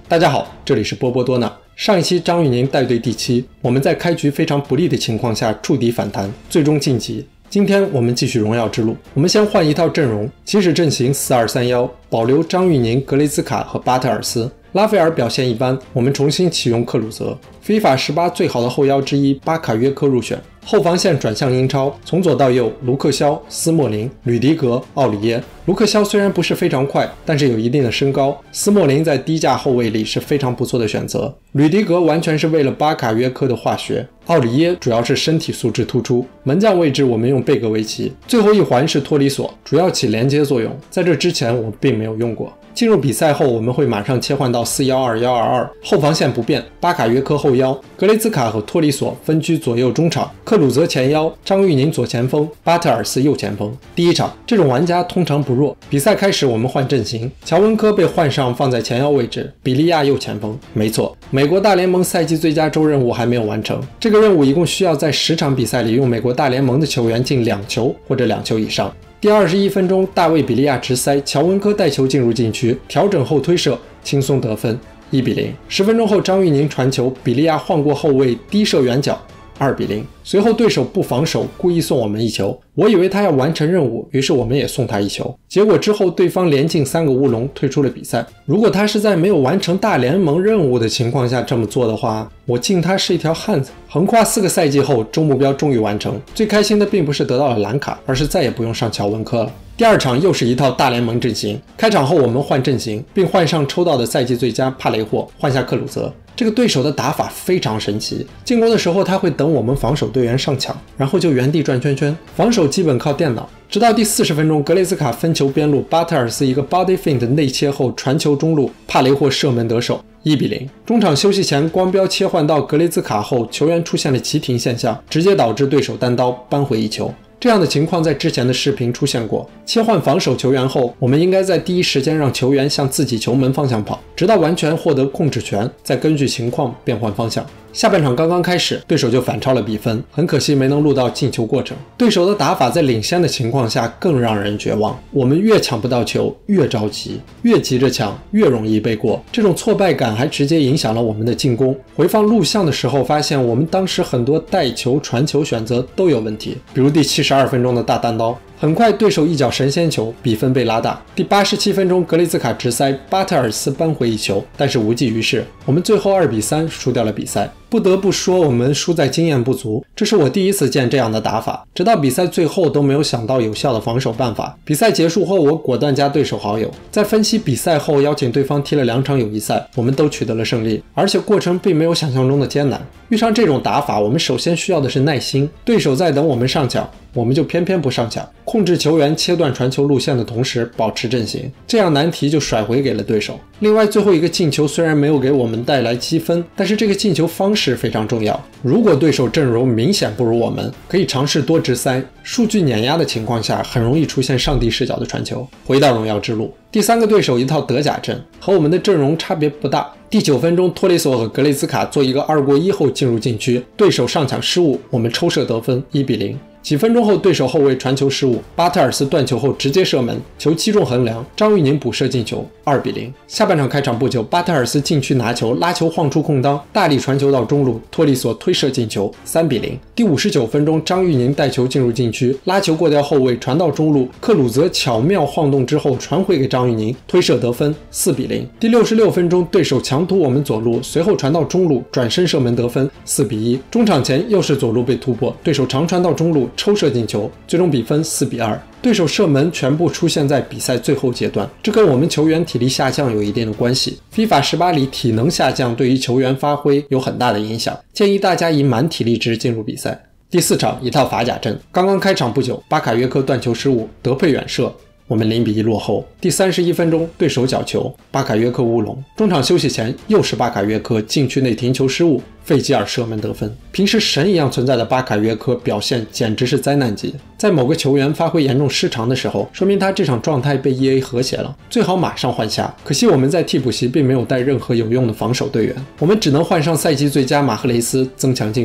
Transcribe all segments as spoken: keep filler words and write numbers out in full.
大家好，这里是波波多纳。上一期张玉宁带队第七，我们在开局非常不利的情况下触底反弹，最终晋级。今天我们继续荣耀之路，我们先换一套阵容，起始阵型四二三一，保留张玉宁、格雷兹卡和巴特尔斯。拉斐尔表现一般，我们重新启用克鲁泽。FIFA 十八最好的后腰之一巴卡约科入选，后防线转向英超，从左到右，卢克肖、斯莫林、吕迪格、奥里耶。卢克肖虽然不是非常快，但是有一定的身高。斯莫林在低价后卫里是非常不错的选择。吕迪格完全是为了巴卡约科的化学。奥里耶主要是身体素质突出。门将位置我们用贝格维奇。最后一环是托里索，主要起连接作用，在这之前我并没有用过。进入比赛后，我们会马上切换到四一二一二二，后防线不变，巴卡约科后腰，格雷兹卡和托里索分居左右中场，克鲁泽前腰，张玉宁左前锋，巴特尔斯右前锋。第一场，这种玩家通常不弱。比赛开始，我们换阵型，乔文科被换上放在前腰位置，比利亚右前锋。没错，美国大联盟赛季最佳周任务还没有完成，这个任务一共需要在十场比赛里用美国大联盟的球员进两球或者两球以上。第二十一分钟，大卫比利亚直塞，乔文科带球进入禁区，调整后推射，轻松得分，一比零。十分钟后，张玉宁传球，比利亚晃过后卫，低射远角，二比零。随后对手不防守，故意送我们一球，我以为他要完成任务，于是我们也送他一球。结果之后对方连进三个乌龙，退出了比赛。如果他是在没有完成大联盟任务的情况下这么做的话，我敬他是一条汉子。横跨四个赛季后，终目标终于完成，最开心的并不是得到了蓝卡，而是再也不用上乔文科了。第二场又是一套大联盟阵型，开场后我们换阵型，并换上抽到的赛季最佳帕雷霍，换下克鲁泽。这个对手的打法非常神奇，进攻的时候他会等我们防守队员上抢，然后就原地转圈圈，防守基本靠电脑。直到第四十分钟，格雷兹卡分球边路，巴特尔斯一个 body feint 内切后传球中路，帕雷霍射门得手，一比零。中场休息前，光标切换到格雷兹卡后，球员出现了急停现象，直接导致对手单刀扳回一球。这样的情况在之前的视频出现过。切换防守球员后，我们应该在第一时间让球员向自己球门方向跑，直到完全获得控制权，再根据情况变换方向。下半场刚刚开始，对手就反超了比分，很可惜没能录到进球过程。对手的打法在领先的情况下更让人绝望，我们越抢不到球越着急，越急着抢越容易背过，这种挫败感还直接影响了我们的进攻。回放录像的时候发现，我们当时很多带球传球选择都有问题，比如第七十二分钟的大单刀。很快对手一脚神仙球，比分被拉大。第八十七分钟，格雷兹卡直塞，巴特尔斯扳回一球，但是无济于事，我们最后二比三输掉了比赛。不得不说，我们输在经验不足，这是我第一次见这样的打法，直到比赛最后都没有想到有效的防守办法。比赛结束后，我果断加对手好友，在分析比赛后邀请对方踢了两场友谊赛，我们都取得了胜利，而且过程并没有想象中的艰难。遇上这种打法，我们首先需要的是耐心，对手在等我们上抢，我们就偏偏不上抢，控制球员切断传球路线的同时保持阵型，这样难题就甩回给了对手。另外最后一个进球虽然没有给我们带来积分，但是这个进球方式非常重要。如果对手阵容明显不如我们，可以尝试多直塞，数据碾压的情况下很容易出现上帝视角的传球。回到荣耀之路，第三个对手一套德甲阵，和我们的阵容差别不大。第九分钟，托雷索和格雷兹卡做一个二过一后进入禁区，对手上抢失误，我们抽射得分，一比零。几分钟后，对手后卫传球失误，巴特尔斯断球后直接射门，球击中横梁，张玉宁补射进球，二比零。下半场开场不久，巴特尔斯禁区拿球，拉球晃出空当，大力传球到中路，托里索推射进球，三比零。第五十九分钟，张玉宁带球进入禁区，拉球过掉后卫，传到中路，克鲁泽巧妙晃动之后传回给张玉宁，推射得分，四比零。第六十六分钟，对手强突我们左路，随后传到中路，转身射门得分，四比一。中场前又是左路被突破，对手长传到中路，抽射进球，最终比分四比二。对手射门全部出现在比赛最后阶段，这跟我们球员体力下降有一定的关系。FIFA 十八里体能下降对于球员发挥有很大的影响，建议大家以满体力值进入比赛。第四场一套法甲阵，刚刚开场不久，巴卡约科断球失误，德佩远射，我们零比一落后。第三十一分钟，对手角球，巴卡约科乌龙。中场休息前，又是巴卡约科禁区内停球失误，费吉尔射门得分。平时神一样存在的巴卡约科表现简直是灾难级，在某个球员发挥严重失常的时候，说明他这场状态被 E A 和谐了，最好马上换下。可惜我们在替补席并没有带任何有用的防守队员，我们只能换上赛季最佳马赫雷斯增强进攻。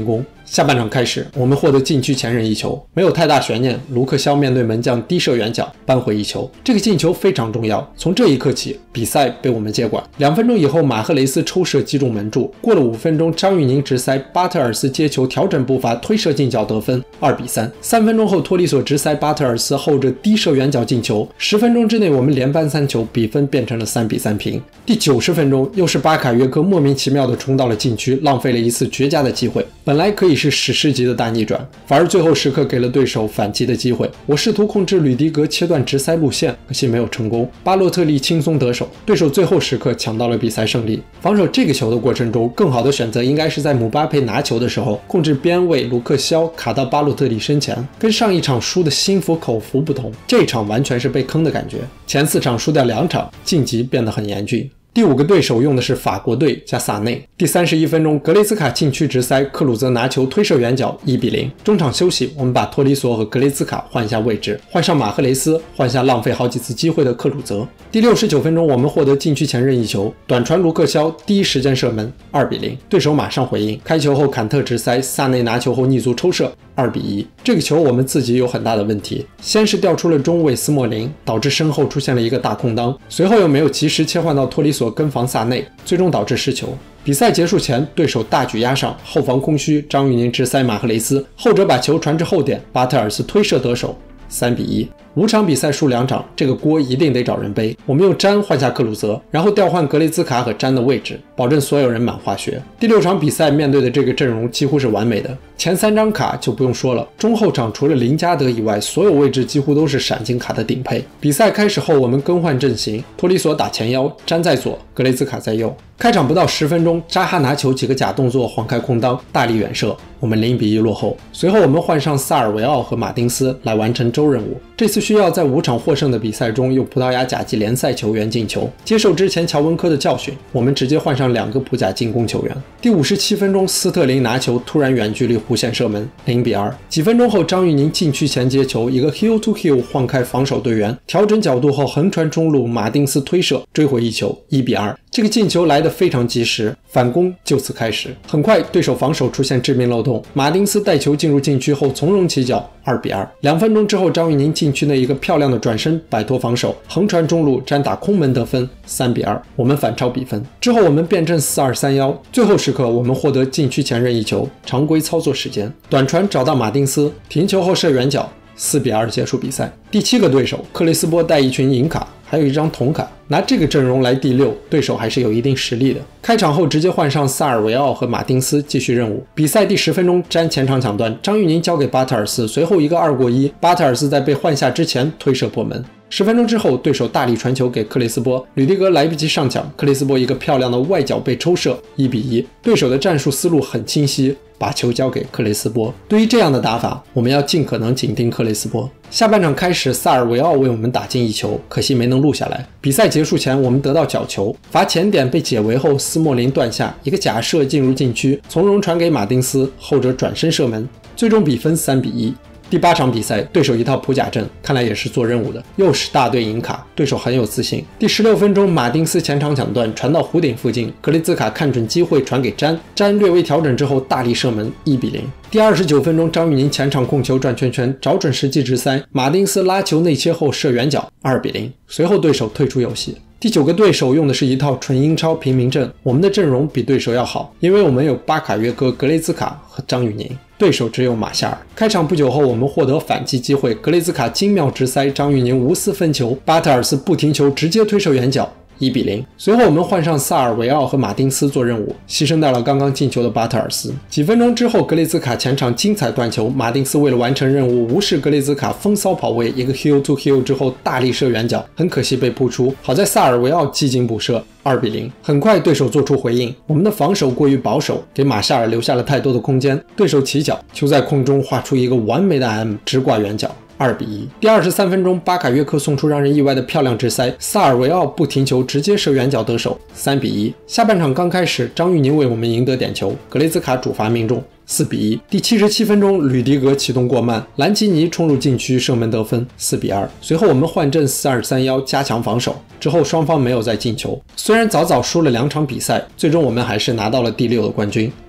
下半场开始，我们获得禁区前任一球，没有太大悬念，卢克肖面对门将低射远角扳回一球。这个进球非常重要，从这一刻起，比赛被我们接管。两分钟以后，马赫雷斯抽射击中门柱，过了五分钟，张玉宁直塞，巴特尔斯接球调整步伐推射进角得分，二比三。三分钟后，托里索直塞巴特尔斯，后者低射远角进球。十分钟之内，我们连扳三球，比分变成了三比三平。第九十分钟，又是巴卡约科莫名其妙地冲到了禁区，浪费了一次绝佳的机会，本来可以是史诗级的大逆转，反而最后时刻给了对手反击的机会。我试图控制吕迪格切断直塞路线，可惜没有成功。巴洛特利轻松得手，对手最后时刻抢到了比赛胜利。防守这个球的过程中，更好的选择应该是在姆巴佩拿球的时候，控制边卫卢克肖卡到巴洛特利身前。跟上一场输的心服口服不同，这一场完全是被坑的感觉。前四场输掉两场，晋级变得很严峻。第五个对手用的是法国队加萨内。第三十一分钟，格雷兹卡禁区直塞，克鲁泽拿球推射远角，一比零。中场休息，我们把托里索和格雷兹卡换一下位置，换上马赫雷斯，换下浪费好几次机会的克鲁泽。第六十九分钟，我们获得禁区前任意球，短传卢克肖第一时间射门，二比零。对手马上回应，开球后坎特直塞，萨内拿球后逆足抽射，二比一。这个球我们自己有很大的问题，先是调出了中卫斯莫林，导致身后出现了一个大空当，随后又没有及时切换到托里索跟防萨内，最终导致失球。比赛结束前，对手大举压上，后防空虚，张玉宁直塞马赫雷斯，后者把球传至后点，巴特尔斯推射得手，三比一。五场比赛输两场，这个锅一定得找人背。我们用詹换下克鲁泽，然后调换格雷兹卡和詹的位置，保证所有人满化学。第六场比赛面对的这个阵容几乎是完美的，前三张卡就不用说了，中后场除了林加德以外，所有位置几乎都是闪金卡的顶配。比赛开始后，我们更换阵型，托里索打前腰，詹在左，格雷兹卡在右。开场不到十分钟，扎哈拿球几个假动作晃开空当，大力远射，我们零比一落后。随后我们换上萨尔维奥和马丁斯来完成周任务。这次需要在五场获胜的比赛中用葡萄牙甲级联赛球员进球。接受之前乔文科的教训，我们直接换上两个葡甲进攻球员。第五十七分钟，斯特林拿球突然远距离弧线射门，零比二。几分钟后，张玉宁禁区前接球，一个 heel to heel 晃开防守队员，调整角度后横传中路，马丁斯推射追回一球，一比二。这个进球来得非常及时，反攻就此开始。很快，对手防守出现致命漏洞，马丁斯带球进入禁区后从容起脚，二比二。两分钟之后，张玉宁禁区内一个漂亮的转身摆脱防守，横传中路，詹打空门得分，三比二。我们反超比分。之后我们变阵四二三一，最后时刻我们获得禁区前任意球，常规操作时间，短传找到马丁斯，停球后射远角，四比二结束比赛。第七个对手克雷斯波带一群银卡，还有一张铜卡，拿这个阵容来第六，对手还是有一定实力的。开场后直接换上萨尔维奥和马丁斯继续任务。比赛第十分钟，詹前场抢断，张玉宁交给巴特尔斯，随后一个二过一，巴特尔斯在被换下之前推射破门。十分钟之后，对手大力传球给克雷斯波，吕迪格来不及上抢，克雷斯波一个漂亮的外脚背抽射，一比一。对手的战术思路很清晰，把球交给克雷斯波。对于这样的打法，我们要尽可能紧盯克雷斯波。下半场开始，萨尔维奥为我们打进一球，可惜没能录下来。比赛结束前，我们得到角球，罚前点被解围后，斯莫林断下一个假射进入禁区，从容传给马丁斯，后者转身射门，最终比分三比一。第八场比赛，对手一套普甲阵，看来也是做任务的，又是大队银卡，对手很有自信。第十六分钟，马丁斯前场抢断传到弧顶附近，格雷兹卡看准机会传给詹，詹略微调整之后大力射门，一比零。第二十九分钟，张玉宁前场控球转圈圈，找准时机直塞，马丁斯拉球内切后射远角，二比零。随后对手退出游戏。第九个对手用的是一套纯英超平民阵，我们的阵容比对手要好，因为我们有巴卡约科、格雷兹卡和张玉宁，对手只有马夏尔。开场不久后，我们获得反击机会，格雷兹卡精妙直塞，张玉宁无私分球，巴特尔斯不停球直接推射远角，一比零。随后我们换上萨尔维奥和马丁斯做任务，牺牲掉了刚刚进球的巴特尔斯。几分钟之后，格雷兹卡前场精彩断球，马丁斯为了完成任务无视格雷兹卡风骚跑位，一个 heel to heel 之后大力射远角，很可惜被扑出，好在萨尔维奥技惊补射，二比零。很快对手做出回应，我们的防守过于保守，给马夏尔留下了太多的空间，对手起脚，球在空中画出一个完美的 M， 直挂远角，二比一。第二十三分钟，巴卡约科送出让人意外的漂亮直塞，萨尔维奥不停球直接射远角得手，三比一。下半场刚开始，张玉宁为我们赢得点球，格雷兹卡主罚命中，四比一。第七十七分钟，吕迪格启动过慢，兰奇尼冲入禁区射门得分，四比二。随后我们换阵四二三一加强防守，之后双方没有再进球。虽然早早输了两场比赛，最终我们还是拿到了第六的冠军。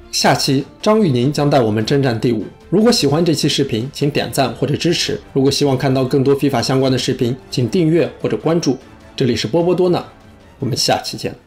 下期张玉宁将带我们征战第五。如果喜欢这期视频，请点赞或者支持。如果希望看到更多FIFA相关的视频，请订阅或者关注。这里是波波多纳，我们下期见。